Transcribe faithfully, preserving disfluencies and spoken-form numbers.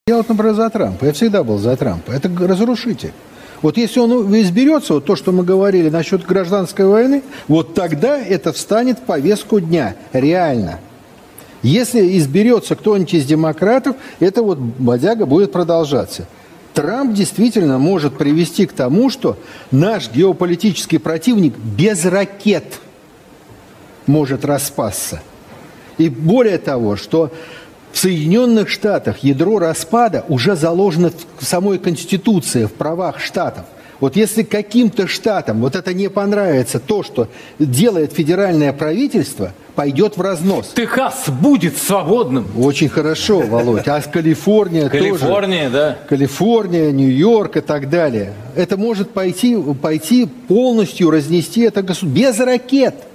Я вот, например, за Трампа. Я всегда был за Трампа. Это разрушитель. Вот если он изберется, вот то, что мы говорили насчет гражданской войны, вот тогда это встанет в повестку дня. Реально. Если изберется кто-нибудь из демократов, это вот бодяга будет продолжаться. Трамп действительно может привести к тому, что наш геополитический противник без ракет может распасться. И более того, что в Соединенных Штатах ядро распада уже заложено в самой Конституции, в правах штатов. Вот если каким-то штатам вот это не понравится, то, что делает федеральное правительство, пойдет в разнос. Техас будет свободным. Очень хорошо, Володь. А Калифорния тоже. Калифорния, да. Калифорния, Нью-Йорк и так далее. Это может пойти, пойти полностью разнести это государство. Без ракет.